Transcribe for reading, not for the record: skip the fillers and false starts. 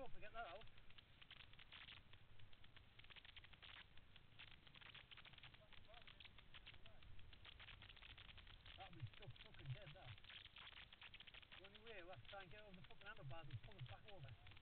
tough to get that out. That'll be stuck fucking dead, that. The only way we'll have to try and get over the fucking handlebars and pull it back over.